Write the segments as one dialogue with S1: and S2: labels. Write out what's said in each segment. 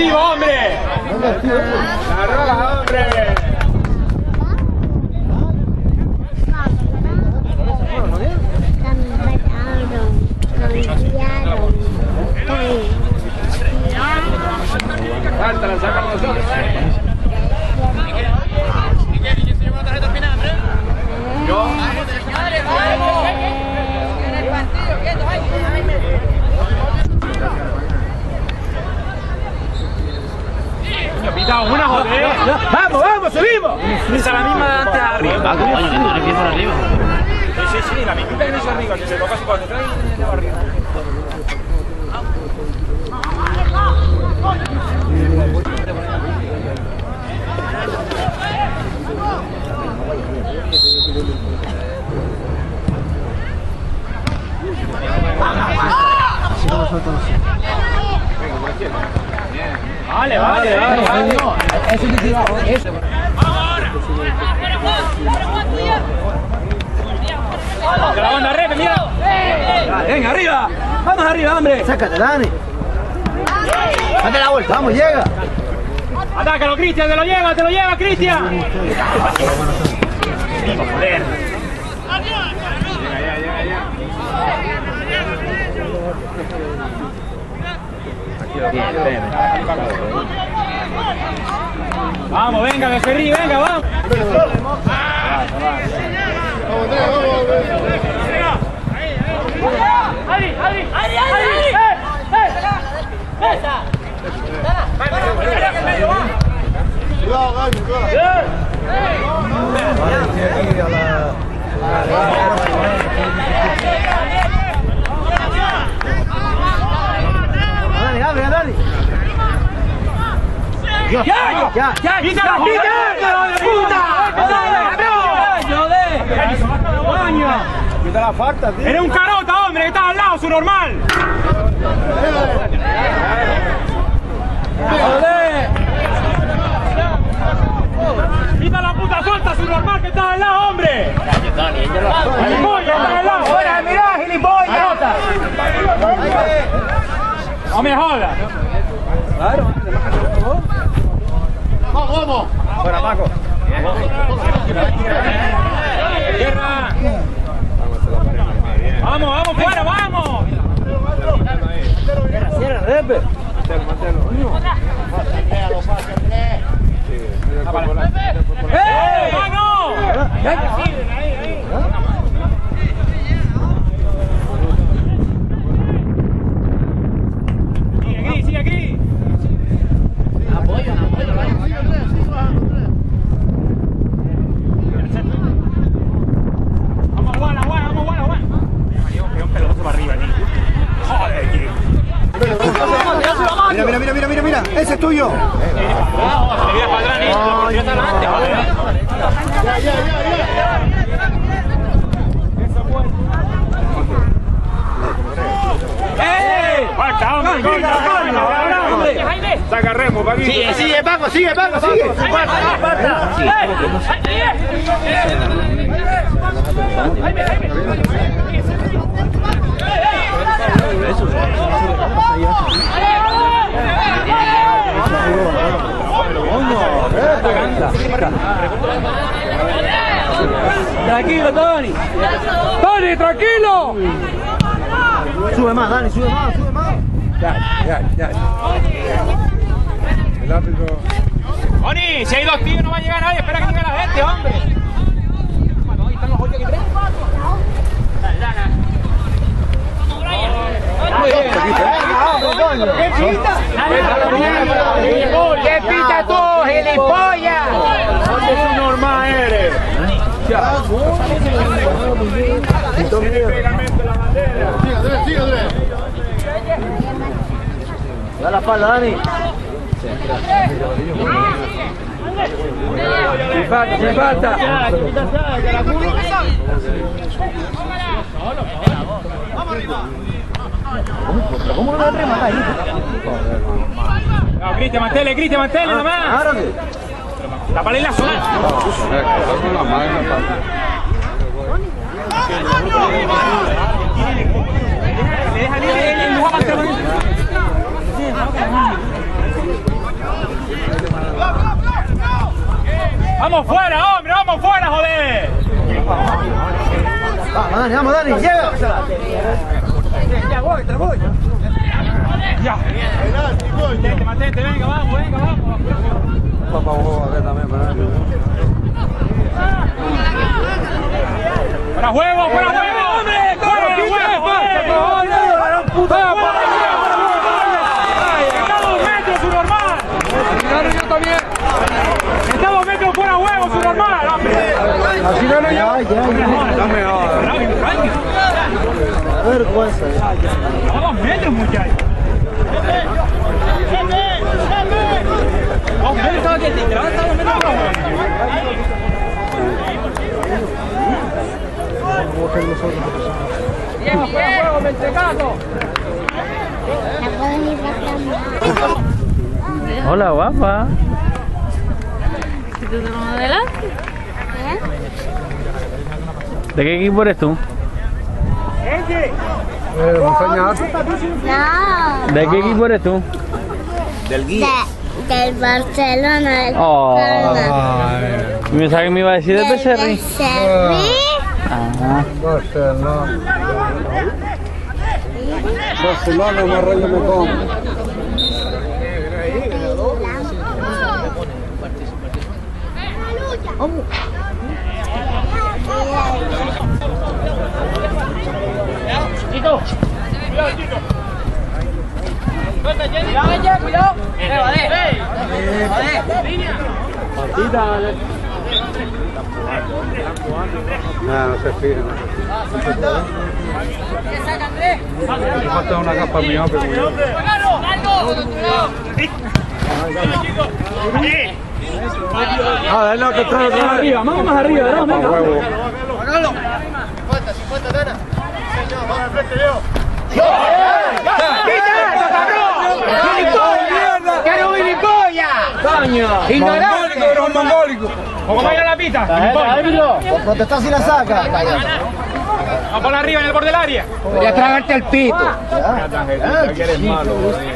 S1: activo, hombre! ¡La roja, hombre! Sáltala, saca nosotros. Yo. Pitado una joder. Vamos, vamos, subimos. Esa es la misma de antes arriba. Arriba. Sí, la misma que dice arriba, que se toca así cuando trae y va arriba. Vale. Eso es tirado. Eso. La banda repe, mira. Venga, arriba. Vamos arriba, hombre.
S2: Sácate, Dani. Date la vuelta, vamos, llega.
S1: Atácalo, Cristian, te lo lleva, Cristian. Joder. Vamos, venga, Becerrí, venga, vamos.
S2: Dani, abre, Dani. Ya,
S1: ¡Pítalo, de puta!
S2: Quita la falta, tío.
S1: Eres un carota, hombre, que estás al lado, su normal. ¡Joder! ¡Quita la puta suelta, su normal, que estás al lado, hombre! ¡Gilipollas, estás al lado! ¡Fuera, mirá, gilipollas! ¡No me jodas! Claro,
S2: ¡Vamos!
S1: ¡Fuera, Paco! ¡Tierra! ¡Vamos, fuera, vamos!
S2: Cierra, Repe.
S1: ¡Eh! ¡Vamos! Sigue aquí.
S2: Apoyo.
S1: Vamos, Juan. Qué un pelotazo para arriba, tío. Joder, tío.
S2: Mira, ese es tuyo.
S1: Le voy a padrar, lo está delante, joder. ¡Eh! ¡Falta, hombre! ¡Saca remo, Paquito!
S2: Sigue, Paco, sigue.
S1: Tranquilo, Tony. Tony, tranquilo.
S2: Sube más, Dani, sube más.
S1: Ya. El árbitro. Tony, si hay dos tíos no va a llegar nadie, espera que llegue la gente, hombre. Ahí están los 8 aquí tres.
S3: ¿Qué pita tú, gilipollas?
S1: ¿Dónde es normal eres?
S2: Da la espalda, Dani.
S1: Sin falta.
S2: Vamos arriba. ¿Cómo no me remata ahí?
S1: No, Cristian, mantele nada más. Tapale la zona. Le deja libre el lugar para ¡Vamos fuera, hombre! ¡Vamos fuera, joder!
S2: Vamos, Dani, llega. Ya voy, te voy.
S1: Ya. Mantente, venga, vamos.
S2: Papá, vos a ver también, para
S1: ¡Para juego, hombre! ¡Fuera huevo! ¡Está a 2 metros, su normal!
S2: yo también.
S1: ¡Está a 2 metros fuera huevo, su normal, hombre!
S2: Así gano yo. Dame ahora. Vergüenza.
S1: ¡A 2 metros, muchachos!
S4: Hola, guapa.
S5: ¿Tú te modelas?
S4: ¿De qué equipo eres tú?
S5: No.
S4: ¿De qué equipo eres tú?
S5: Del Barcelona.
S4: Oh. ¿Me sabes que me iba a decir del Becerri? Ajá.
S2: Barcelona, más rollo me como.
S1: Chico. Cuidado, chico. Cuidado. Línea.
S2: No se fija. Me falta una capa miope. Dale lo que trae otra vez.
S1: Vamos más arriba, ¿no?
S2: Huevo.
S6: 50, Dana. Vamos al frente, Leo.
S3: ¡Que no gilipollas! ¡Coño! ¡Ignorante!
S2: Mongólico, mongólico.
S1: ¿Cómo va a ir a la pista?
S2: Protestar si la saca.
S1: Vamos por arriba en el borde del área.
S3: Podría tragarte el pito.
S2: Ya eres malo.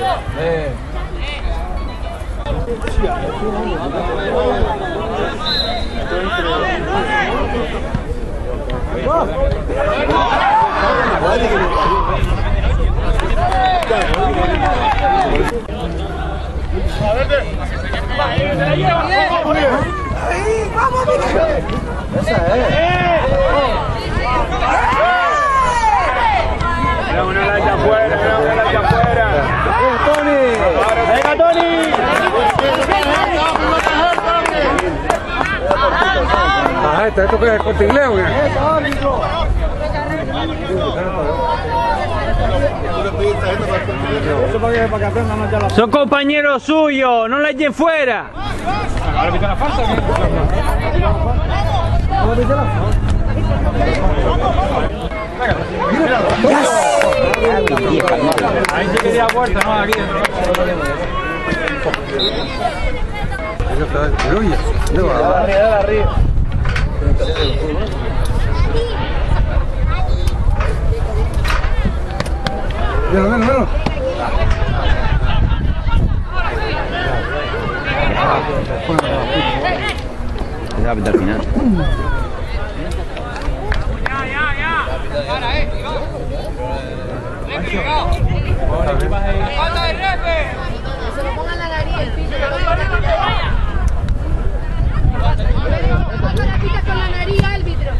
S1: Mira una lancha afuera, ¡Venga, Tony!
S2: ¿Esto qué es? ¿Cortigleo?
S4: Son compañeros suyos, no la echen fuera.
S1: ¿Ahora pita la falta? Ahí se quería vuelta, no, aquí dentro.
S2: Arriba. Ven.
S4: Ya, al final.
S5: Se lo pongan la nariz, el piso. Cuando la quitas con la nariz, árbitro.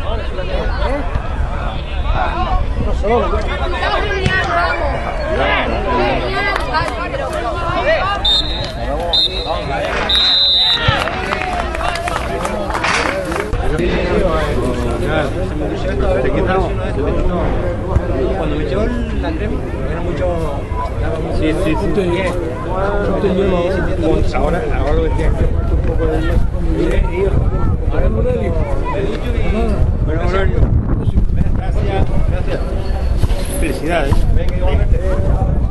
S5: Estamos genial, vamos. Genial, árbitro.
S6: Cuando me echó la crema, era mucho.
S2: Sí. Ahora lo decía que un poco de hielo. Ahora el modelo. Bueno, gracias. Felicidades. Venga, igualmente.